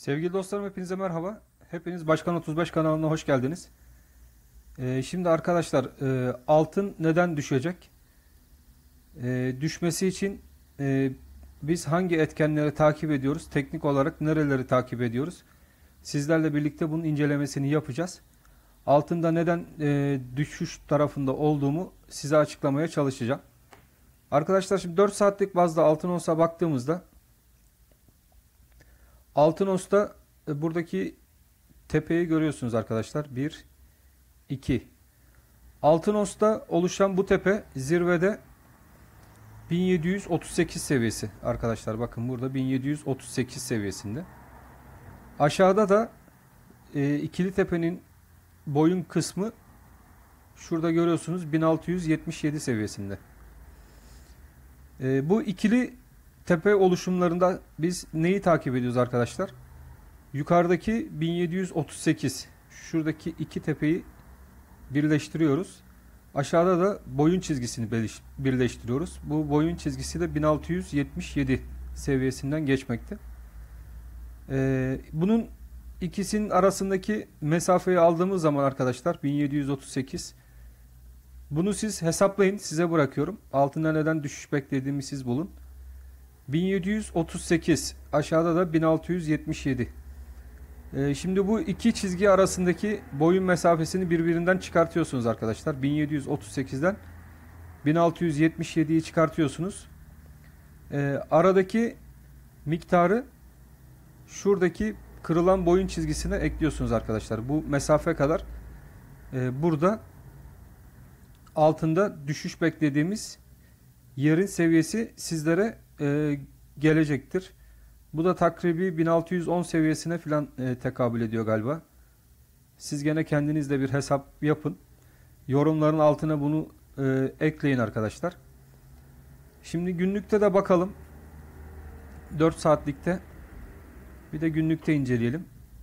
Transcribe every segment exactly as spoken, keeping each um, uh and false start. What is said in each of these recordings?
Sevgili dostlarım, hepinize merhaba. Hepiniz Başkan otuz beş kanalına hoş geldiniz. Ee, şimdi arkadaşlar, e, altın neden düşecek? E, düşmesi için e, biz hangi etkenleri takip ediyoruz? Teknik olarak nereleri takip ediyoruz? Sizlerle birlikte bunun incelemesini yapacağız. Altında neden e, düşüş tarafında olduğumu size açıklamaya çalışacağım. Arkadaşlar, şimdi dört saatlik bazda altın onsa baktığımızda altın onsta e, buradaki tepeyi görüyorsunuz arkadaşlar. bir, iki. Altın onsta oluşan bu tepe zirvede bin yedi yüz otuz sekiz seviyesi arkadaşlar. Bakın burada bin yedi yüz otuz sekiz seviyesinde. Aşağıda da e, ikili tepenin boyun kısmı şurada görüyorsunuz bin altı yüz yetmiş yedi seviyesinde. E, bu ikili tepe oluşumlarında biz neyi takip ediyoruz arkadaşlar? Yukarıdaki bin yedi yüz otuz sekiz, şuradaki iki tepeyi birleştiriyoruz. Aşağıda da boyun çizgisini birleştiriyoruz. Bu boyun çizgisi de bin altı yüz yetmiş yedi seviyesinden geçmekte. Ee, bunun ikisinin arasındaki mesafeyi aldığımız zaman arkadaşlar bin yedi yüz otuz sekiz. Bunu siz hesaplayın, size bırakıyorum. Altında neden düşüş beklediğimi siz bulun. bin yedi yüz otuz sekiz, aşağıda da bin altı yüz yetmiş yedi. Ee, şimdi bu iki çizgi arasındaki boyun mesafesini birbirinden çıkartıyorsunuz arkadaşlar. bin yedi yüz otuz sekizden bin altı yüz yetmiş yediyi çıkartıyorsunuz. Ee, aradaki miktarı şuradaki kırılan boyun çizgisine ekliyorsunuz arkadaşlar. Bu mesafe kadar e, burada altında düşüş beklediğimiz yerin seviyesi sizlere e, gelecektir. Bu da takribi bin altı yüz on seviyesine filan e, tekabül ediyor galiba. Siz gene kendiniz de bir hesap yapın. Yorumların altına bunu e, ekleyin arkadaşlar. Şimdi günlükte de bakalım. dört saatlikte. Bir de günlükte inceleyelim.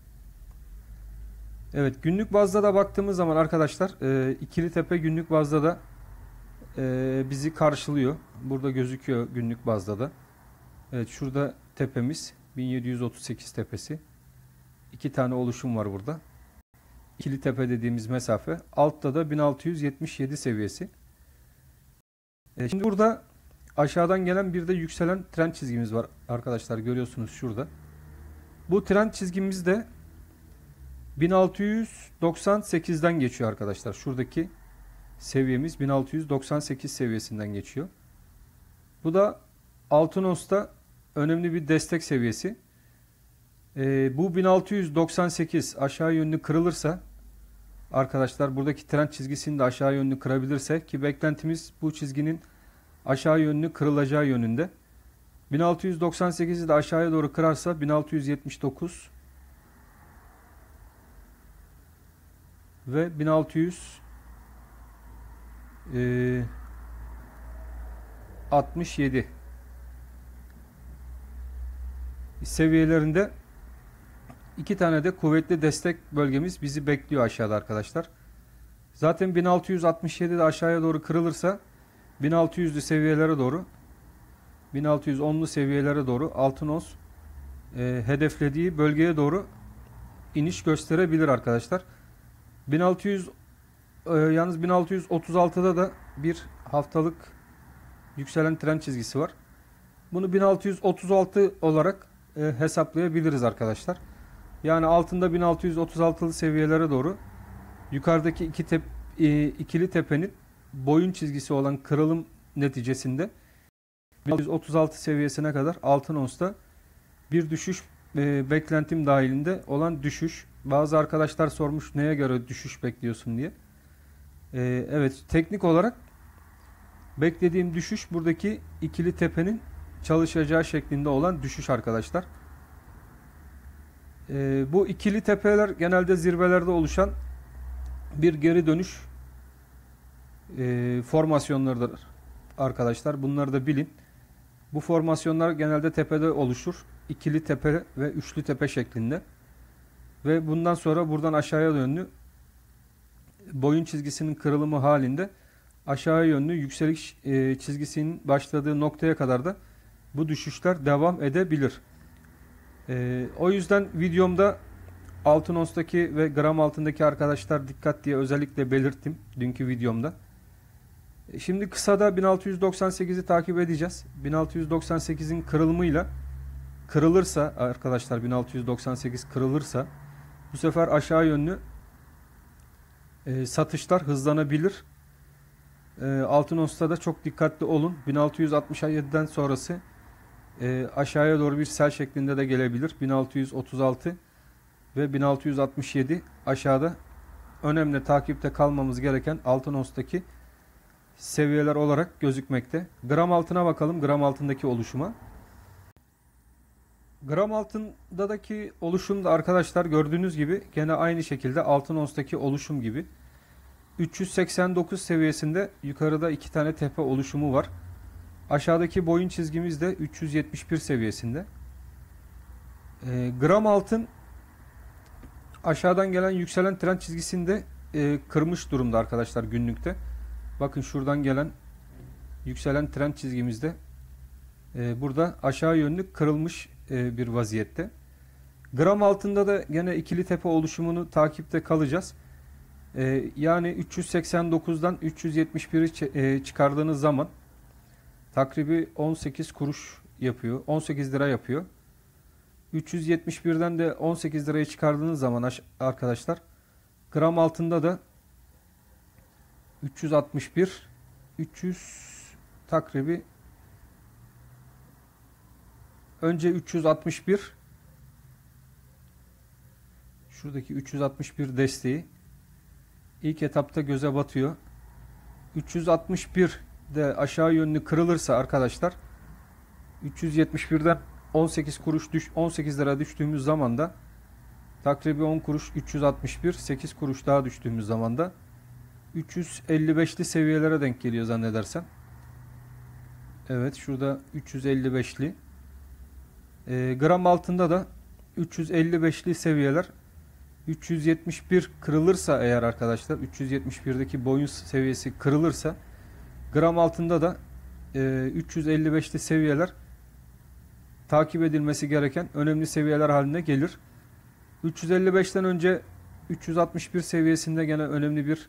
Evet, günlük bazda da baktığımız zaman arkadaşlar e, ikili tepe günlük bazda da e, bizi karşılıyor. Burada gözüküyor günlük bazda da. Evet, şurada tepemiz bin yedi yüz otuz sekiz tepesi. İki tane oluşum var burada. İkili tepe dediğimiz mesafe. Altta da bin altı yüz yetmiş yedi seviyesi. E şimdi burada aşağıdan gelen bir de yükselen trend çizgimiz var arkadaşlar, görüyorsunuz şurada. Bu trend çizgimiz de bin altı yüz doksan sekizden geçiyor arkadaşlar. Şuradaki seviyemiz bin altı yüz doksan sekiz seviyesinden geçiyor. Bu da altın onsta önemli bir destek seviyesi. Ee, bu bin altı yüz doksan sekiz aşağı yönlü kırılırsa arkadaşlar, buradaki trend çizgisini de aşağı yönlü kırabilirse, ki beklentimiz bu çizginin aşağı yönlü kırılacağı yönünde. bin altı yüz doksan sekizi de aşağıya doğru kırarsa bin altı yüz yetmiş dokuz ve bin altı yüz altmış yedi seviyelerinde iki tane de kuvvetli destek bölgemiz bizi bekliyor aşağıda arkadaşlar. Zaten bin altı yüz altmış yedi de aşağıya doğru kırılırsa bin altı yüzlü seviyelere doğru, bin altı yüz onlu seviyelere doğru altın ons e, hedeflediği bölgeye doğru iniş gösterebilir arkadaşlar. bin altı yüz e, yalnız bin altı yüz otuz altıda da bir haftalık yükselen trend çizgisi var. Bunu bin altı yüz otuz altı olarak e, hesaplayabiliriz arkadaşlar. Yani altında bin altı yüz otuz altılı seviyelere doğru, yukarıdaki iki tep, e, ikili tepenin boyun çizgisi olan kırılım neticesinde bin altı yüz otuz altı seviyesine kadar altın onsta bir düşüş e, beklentim dahilinde olan düşüş. Bazı arkadaşlar sormuş, neye göre düşüş bekliyorsun diye. E, evet, teknik olarak beklediğim düşüş buradaki ikili tepenin çalışacağı şeklinde olan düşüş arkadaşlar. Ee, bu ikili tepeler genelde zirvelerde oluşan bir geri dönüş e, formasyonlarıdır arkadaşlar. Bunları da bilin. Bu formasyonlar genelde tepede oluşur. İkili tepe ve üçlü tepe şeklinde. Ve bundan sonra buradan aşağıya yönlü boyun çizgisinin kırılımı halinde aşağı yönlü yükseliş e, çizgisinin başladığı noktaya kadar da bu düşüşler devam edebilir. Ee, o yüzden videomda altın onstaki ve gram altındaki arkadaşlar dikkat diye özellikle belirttim dünkü videomda. E, Şimdi kısada bin altı yüz doksan sekizi takip edeceğiz. bin altı yüz doksan sekizin kırılımıyla kırılırsa arkadaşlar, bin altı yüz doksan sekiz kırılırsa bu sefer aşağı yönlü e, satışlar hızlanabilir. E, altın onsta da çok dikkatli olun. bin altı yüz altmış yediden sonrası e, aşağıya doğru bir sel şeklinde de gelebilir. bin altı yüz otuz altı ve bin altı yüz altmış yedi aşağıda önemli takipte kalmamız gereken altın onstaki seviyeler olarak gözükmekte. Gram altına bakalım, gram altındaki oluşuma. Gram altındaki oluşum da arkadaşlar gördüğünüz gibi gene aynı şekilde altın onstaki oluşum gibi. üç yüz seksen dokuz seviyesinde yukarıda iki tane tepe oluşumu var. Aşağıdaki boyun çizgimiz de üç yüz yetmiş bir seviyesinde. E, gram altın aşağıdan gelen yükselen trend çizgisini de e, kırmış durumda arkadaşlar günlükte. Bakın şuradan gelen yükselen trend çizgimizde e, burada aşağı yönlü kırılmış e, bir vaziyette. Gram altında da gene ikili tepe oluşumunu takipte kalacağız. E, yani üç yüz seksen dokuzdan üç yüz yetmiş biri e, çıkardığınız zaman takribi on sekiz kuruş yapıyor. on sekiz lira yapıyor. üç yüz yetmiş birden de on sekiz liraya çıkardığınız zaman arkadaşlar gram altında da üç yüz altmış bir üç yüz takribi önce üç yüz altmış bir şuradaki üç yüz altmış bir desteği ilk etapta göze batıyor. üç yüz altmış bir de aşağı yönlü kırılırsa arkadaşlar üç yüz yetmiş birden on sekiz kuruş düş on sekiz lira düştüğümüz zaman da takribi on kuruş üç yüz altmış bir sekiz kuruş daha düştüğümüz zaman da üç yüz elli beşli seviyelere denk geliyor zannedersem. Evet, şurada üç yüz elli beşli. E, gram altında da üç yüz elli beşli seviyeler, üç yüz yetmiş bir kırılırsa eğer arkadaşlar, üç yüz yetmiş birdeki boyun seviyesi kırılırsa gram altında da e, üç yüz elli beşli seviyeler takip edilmesi gereken önemli seviyeler haline gelir. üç yüz elli beşten önce üç yüz altmış bir seviyesinde gene önemli bir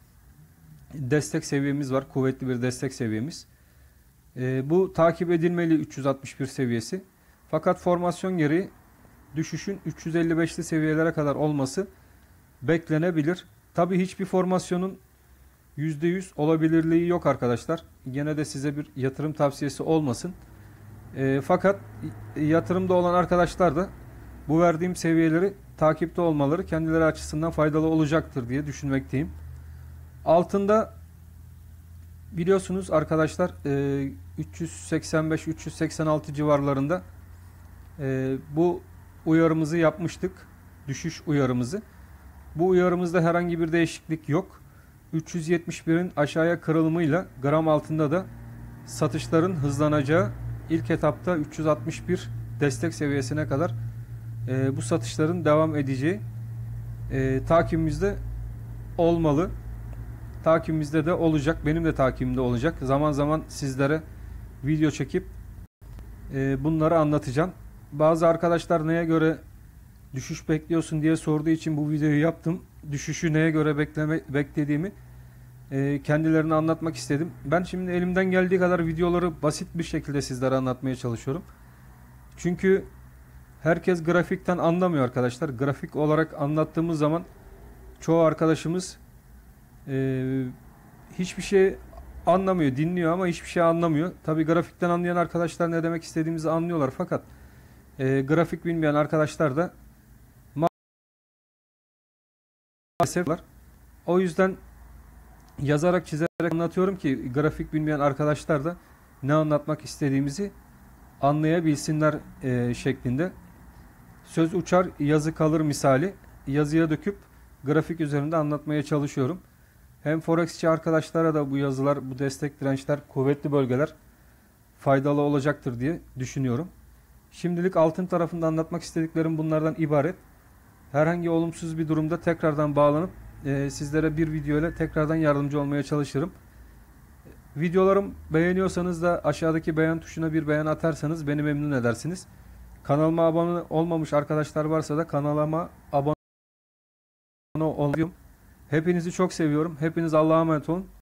destek seviyemiz var. Kuvvetli bir destek seviyemiz. E, bu takip edilmeli üç yüz altmış bir seviyesi. Fakat formasyon gereği düşüşün üç yüz elli beşli seviyelere kadar olması beklenebilir. Tabi hiçbir formasyonun yüzde yüz olabilirliği yok arkadaşlar. Gene de size bir yatırım tavsiyesi olmasın. E, fakat yatırımda olan arkadaşlar da bu verdiğim seviyeleri takipte olmaları kendileri açısından faydalı olacaktır diye düşünmekteyim. Altında biliyorsunuz arkadaşlar e, üç yüz seksen beş üç yüz seksen altı civarlarında e, bu uyarımızı yapmıştık. Düşüş uyarımızı. Bu uyarımızda herhangi bir değişiklik yok. üç yüz yetmiş birin aşağıya kırılımıyla gram altında da satışların hızlanacağı, ilk etapta üç yüz altmış bir destek seviyesine kadar e, bu satışların devam edeceği e, takibimizde olmalı. Takibimizde de olacak. Benim de takibimde olacak. Zaman zaman sizlere video çekip e, bunları anlatacağım. Bazı arkadaşlar neye göre düşüş bekliyorsun diye sorduğu için bu videoyu yaptım. Düşüşü neye göre bekleme, beklediğimi e, kendilerine anlatmak istedim. Ben şimdi elimden geldiği kadar videoları basit bir şekilde sizlere anlatmaya çalışıyorum. Çünkü herkes grafikten anlamıyor arkadaşlar. Grafik olarak anlattığımız zaman çoğu arkadaşımız e, hiçbir şey anlamıyor, dinliyor ama hiçbir şey anlamıyor. Tabi grafikten anlayan arkadaşlar ne demek istediğimizi anlıyorlar, fakat e, grafik bilmeyen arkadaşlar da maalesef var. O yüzden yazarak çizerek anlatıyorum ki grafik bilmeyen arkadaşlar da ne anlatmak istediğimizi anlayabilsinler e, şeklinde. Söz uçar yazı kalır misali yazıya döküp grafik üzerinde anlatmaya çalışıyorum. Hem Forexçi arkadaşlara da bu yazılar, bu destek dirençler, kuvvetli bölgeler faydalı olacaktır diye düşünüyorum. Şimdilik altın tarafında anlatmak istediklerim bunlardan ibaret. Herhangi olumsuz bir durumda tekrardan bağlanıp e, sizlere bir video ile tekrardan yardımcı olmaya çalışırım. Videolarım beğeniyorsanız da aşağıdaki beğen tuşuna bir beğen atarsanız beni memnun edersiniz. Kanalıma abone olmamış arkadaşlar varsa da kanalıma abone olmayı. Hepinizi çok seviyorum. Hepiniz Allah'a emanet olun.